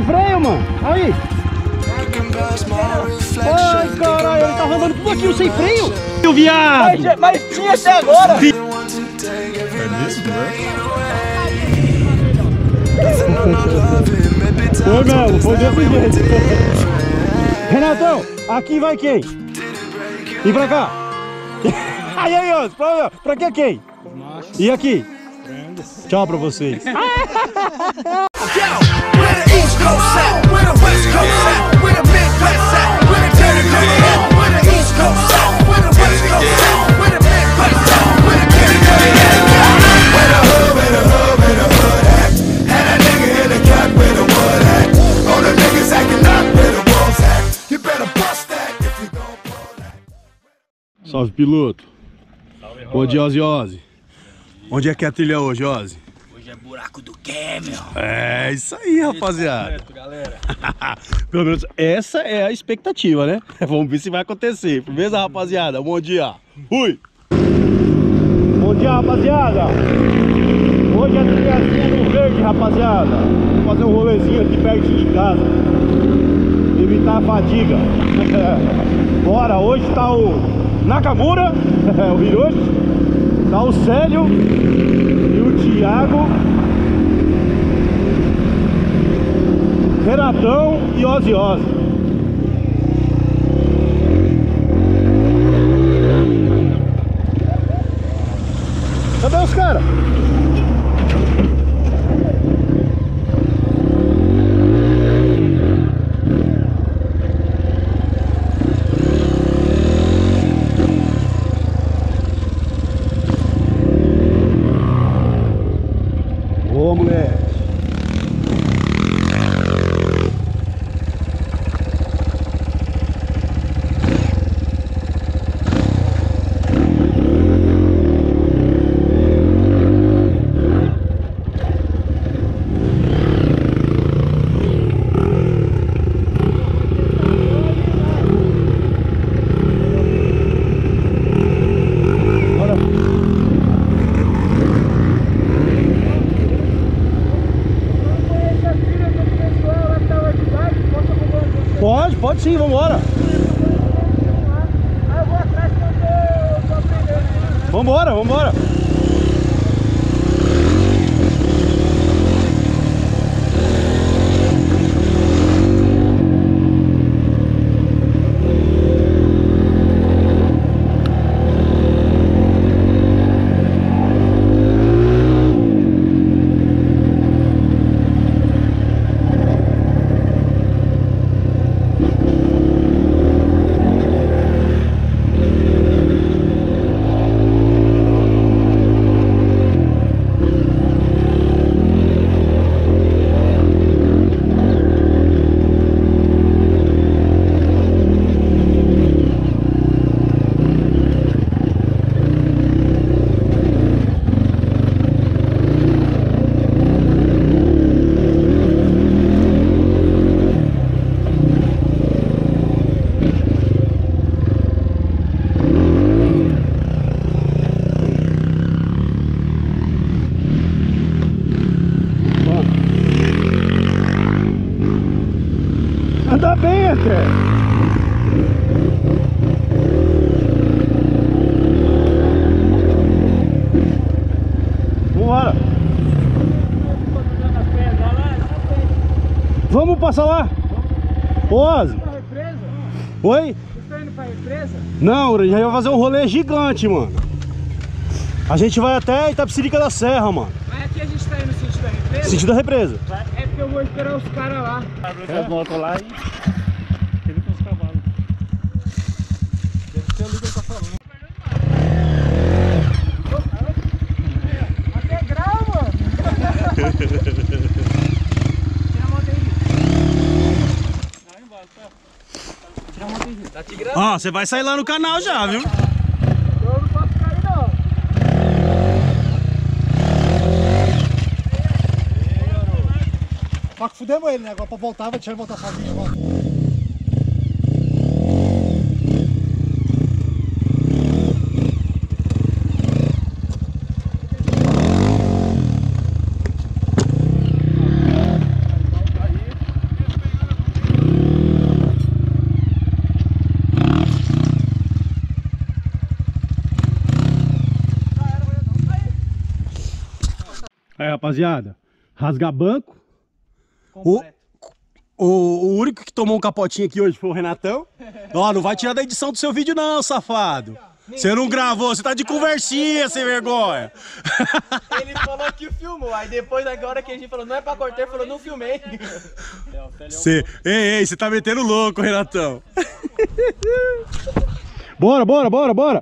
freio, mano. Aí. Ai, caralho, ele tá rodando tudo aqui sem freio. Meu viado. Mas tinha até agora. É isso, né? Foi mesmo, foi desse jeito. Renatão, aqui vai quem? E pra cá? Aí, ó, pra que quem? E aqui? Tchau pra vocês. Salve, piloto. Bom dia, Ozzy. Onde é que é a trilha hoje, Ozzy? Hoje é buraco do Camel. É isso aí, rapaziada. Pelo menos essa é a expectativa, né? Vamos ver se vai acontecer. Beleza, rapaziada? Bom dia. Fui! Bom dia, rapaziada. Hoje é a trilhazinha do verde, rapaziada. Vou fazer um rolezinho aqui pertinho de casa. Evitar a fadiga. Bora, hoje tá o Nakamura, o Hiroshi, tá o Célio e o Thiago, Renatão e Ozzy. Cadê os caras? Boa, moleque. Pode sim, vambora. Eu vou atrás que eu tô aprendendo. Vambora. Anda bem, André. Vambora. Vamos passar lá? Ozzy. Oi? Vocês estão indo pra represa? Não, a gente vai fazer um rolê gigante, mano. A gente vai até Itapecerica da Serra, mano. Mas aqui a gente tá indo no sentido da represa? Sentido da represa. É porque eu vou esperar os caras lá. Abre as motos lá e ele com os cavalos. Deve ser ali que ele tá falando. Até grau, mano. Tira a moto aí. Lá embaixo, tá? Tira a moto aí. Tá te gravando? Ó, você vai sair lá no canal já, viu? Eu não posso cair, não. Só que fudemos ele, né? Agora pra voltar, vai deixar ele voltar sozinho agora. Aí, rapaziada, rasga banco. Completo. O único que tomou um capotinho aqui hoje foi o Renatão. Ó, não vai tirar da edição do seu vídeo não, safado. Você não gravou, você tá de conversinha, sem vergonha. Ele falou que filmou, aí depois agora que a gente falou, não é pra cortar, ele falou, não filmei. Ei, você tá metendo louco, Renatão. Bora, bora, bora, bora.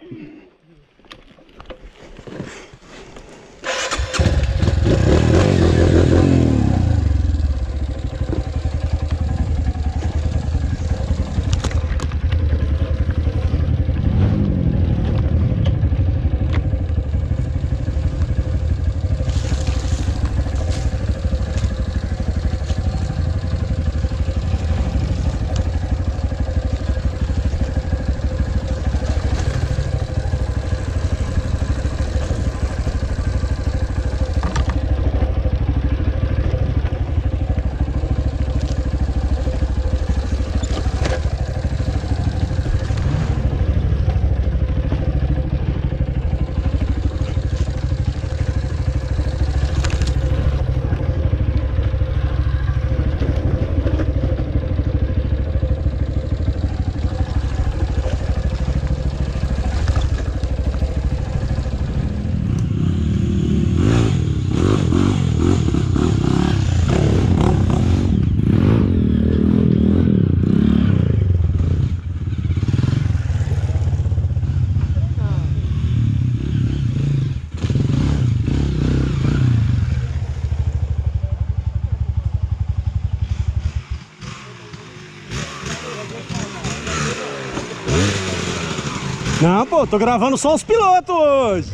Não, pô, tô gravando só os pilotos hoje.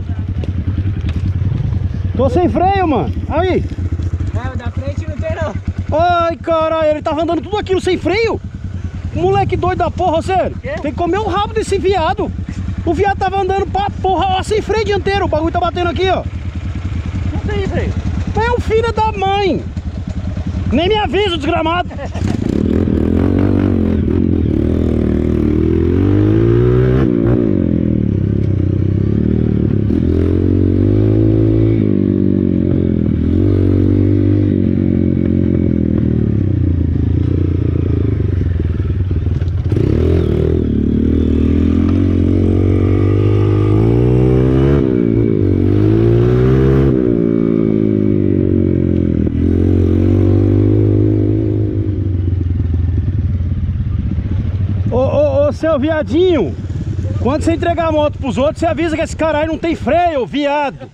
Tô sem freio, mano. Aí. Não, da frente não tem não. Ai, caralho, ele tava andando tudo aquilo sem freio. Moleque doido da porra, sério. Tem que comer o rabo desse viado. O viado tava andando pra porra, ó, sem freio dianteiro. O bagulho tá batendo aqui, ó. Não tem freio. É um filho da mãe. Nem me avisa, desgramado. Ô, seu viadinho, quando você entregar a moto pros outros, você avisa que esse caralho não tem freio, viado.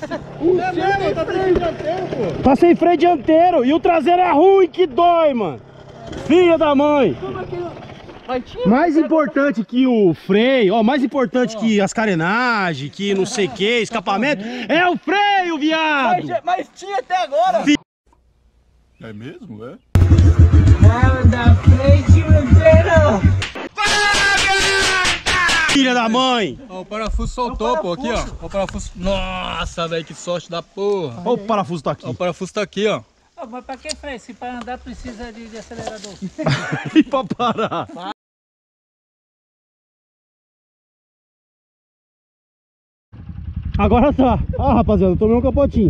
Tá sem freio dianteiro e o traseiro é ruim que dói, mano. Filha da mãe. Mais importante que o freio, ó, mais importante que as carenagens, que não sei o que, escapamento, é o freio, viado. Mas tinha até agora. É mesmo, é? Não, da frente não tem não. Filha da mãe. Ó, o parafuso soltou, pô, aqui, ó. O parafuso. Nossa, velho, que sorte da porra. Ó, o parafuso tá aqui. Ó, o parafuso tá aqui, ó. Ah, mas pra que freio? Se para andar precisa de acelerador. E pra parar. Agora tá. Ó, rapaziada, eu tomei um capotinho.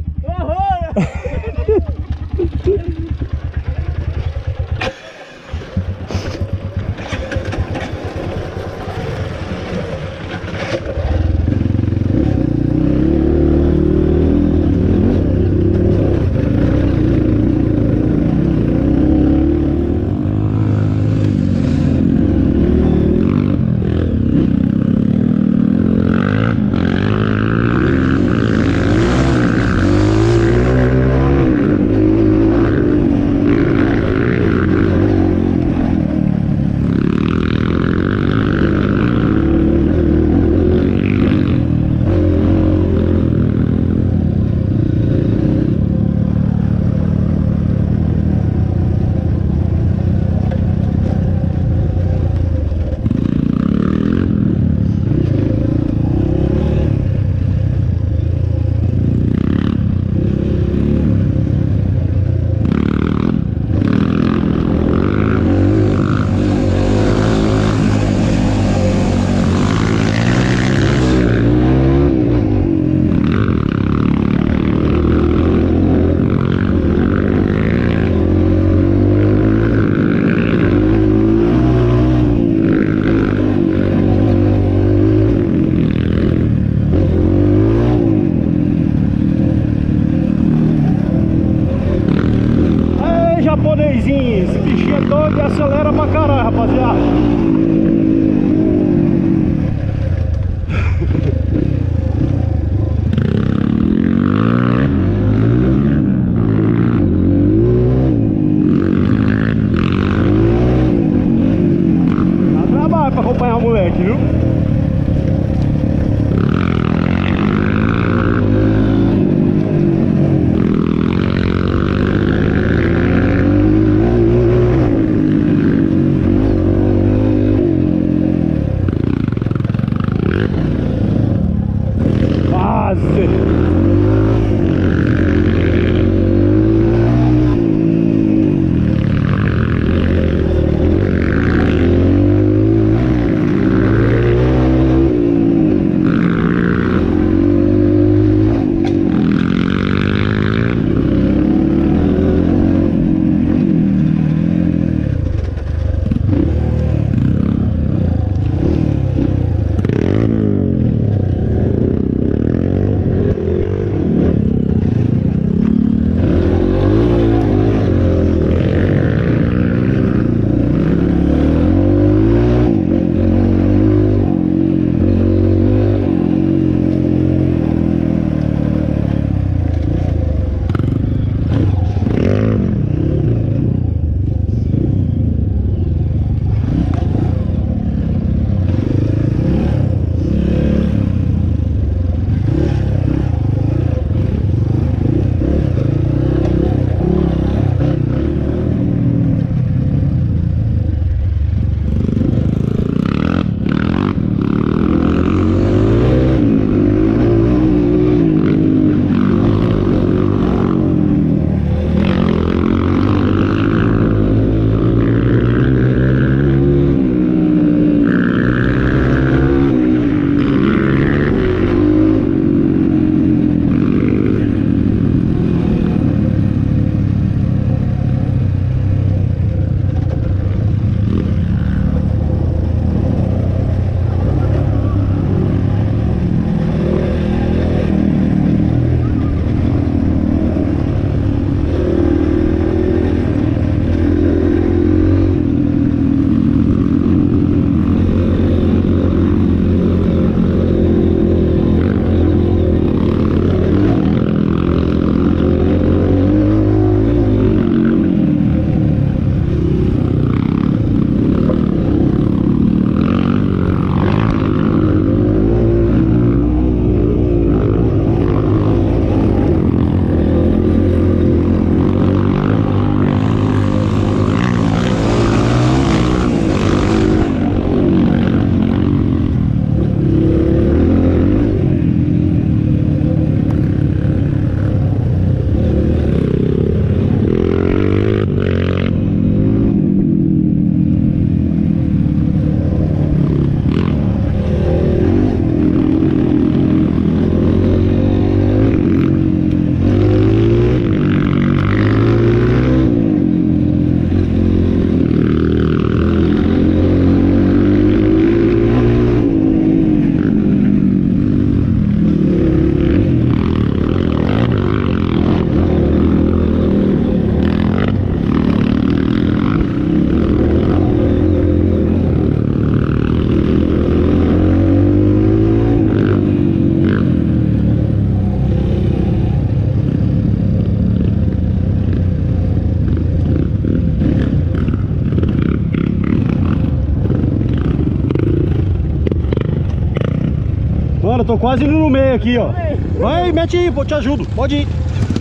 Mano, eu tô quase indo no meio aqui, ó. Vai, mete aí, pô, te ajudo. Pode ir.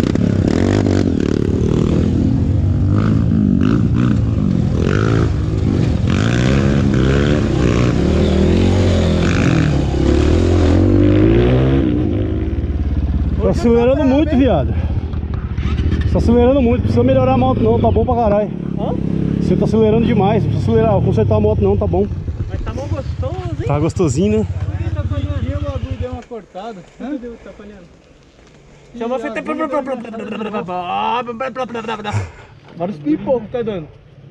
Tô acelerando muito, viado. Tá acelerando muito, precisa melhorar a moto não, tá bom pra caralho. Você tá acelerando demais, não precisa acelerar, consertar a moto não, tá bom. Mas tá bom gostoso, hein? Tá gostosinho, né? E o bagulho deu uma cortada. Cadê o tapalhando? Chama você ter... Vários pipocos tá dando.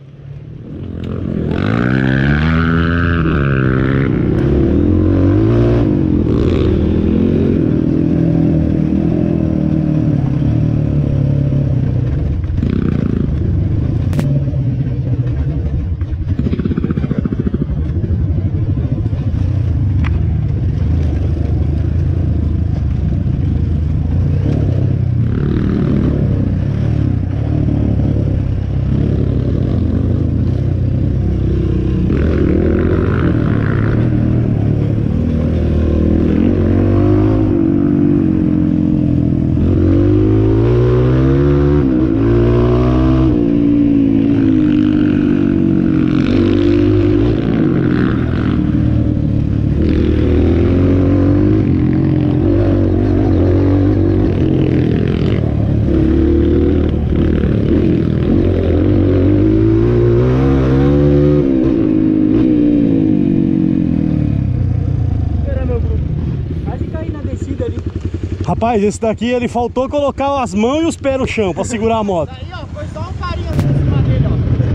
Rapaz, esse daqui ele faltou colocar as mãos e os pés no chão pra segurar a moto. Aí, ó, foi só um carinha em cima dele,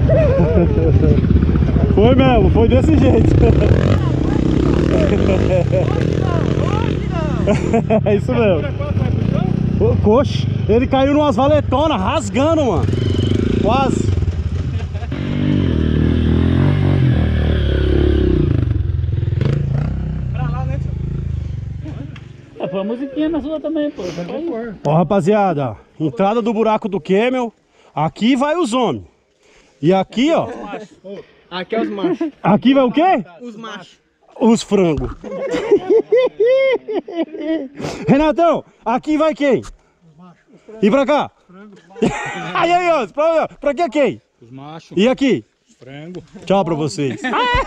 ó. Foi mesmo, foi desse jeito. É isso mesmo. Coxa, ele caiu numas valetonas, rasgando, mano. Quase. Põe a musiquinha na sua também, pô. Ó, rapaziada, ó, entrada do buraco do Camel. Aqui vai os homens. E aqui, ó. Aqui é os machos. Aqui vai o quê? Os machos. Os frangos. Renatão, aqui vai quem? E pra cá? Aí, ó, pra que quem? Os machos. E aqui? Frango. Tchau pra vocês.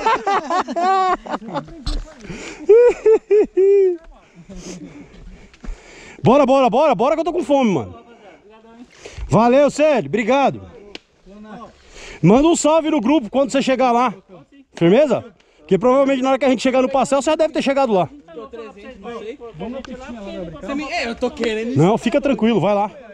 Bora que eu tô com fome, mano. Valeu, Célio, obrigado. Manda um salve no grupo quando você chegar lá. Firmeza? Porque provavelmente na hora que a gente chegar no passeio, você já deve ter chegado lá. Eu tô querendo. Não, fica tranquilo, vai lá.